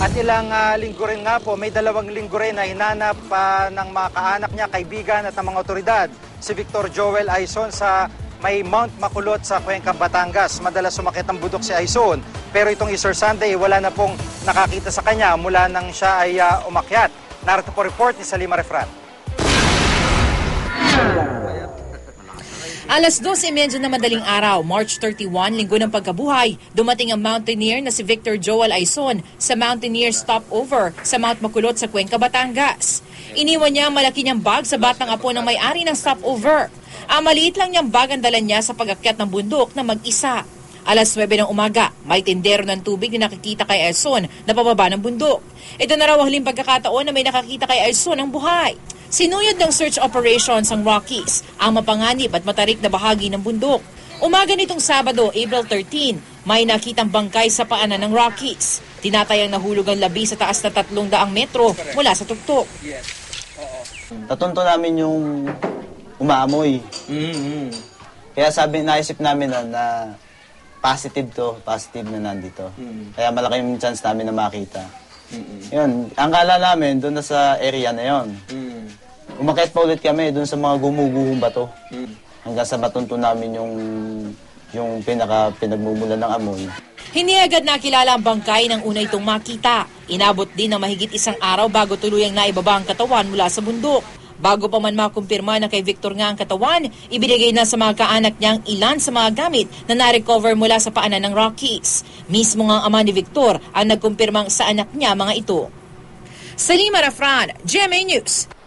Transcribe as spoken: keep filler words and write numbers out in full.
At ilang uh, linggo rin nga po, may dalawang linggo rin na hinanap uh, ng mga kaanak niya, kaibigan at ng mga otoridad si Victor Joel Aizon sa may Mount Makulot sa Cuenca, Batangas. Madalas sumakit ang bundok si Aizon, pero itong Easter Sunday wala na pong nakakita sa kanya mula nang siya ay uh, umakyat. Narito po report ni Salima Refrat. Alas dos e medya na madaling araw, March thirty-one, linggo ng pagkabuhay, dumating ang mountaineer na si Victor Joel Aizon sa Mountaineer Stopover sa Mount Makulot sa Cuenca, Batangas. Iniwan niya ang malaki niyang bag sa batang apo ng may-ari ng stopover. Ang maliit lang niyang bag ang dala niya sa pag-akyat ng bundok na mag-isa. Alas nuwebe ng umaga, may tindero ng tubig na nakikita kay Aizon na pababa ng bundok. Ito na raw ang huling pagkakataon na may nakakita kay Aizon ng buhay. Sinuyod ng search operations ang Rockies, ang mapanganib at matarik na bahagi ng bundok. Umaga nitong Sabado, April thirteen, may nakitang bangkay sa paanan ng Rockies. Tinatayang nahulog ang labi sa taas na tatlong daang metro mula sa tuktok. Tatunto namin yung umaamoy. Mm-hmm. Kaya sabi, naisip namin na, na positive to, positive na nandito. Mm-hmm. Kaya malaki yung chance namin na makita. Mm-hmm. Yun, ang kala namin doon na sa area na yon. Mm-hmm. Umakyat pa ulit kami doon sa mga gumuguhong bato. Mm. Hanggang sa matunto namin yung, yung pinaka pinagmumulan ng amoy. Hindi agad nakilala ang bangkay ng una itong makita. Inabot din ng mahigit isang araw bago tuluyang naibaba ang katawan mula sa bundok. Bago pa man makumpirma na kay Victor nga ang katawan, ibinigay na sa mga kaanak niyang ilan sa mga gamit na na-recover mula sa paanan ng Rockies. Mismo nga ang ama ni Victor ang nagkumpirmang sa anak niya mga ito. Salima Refrat, G M A News.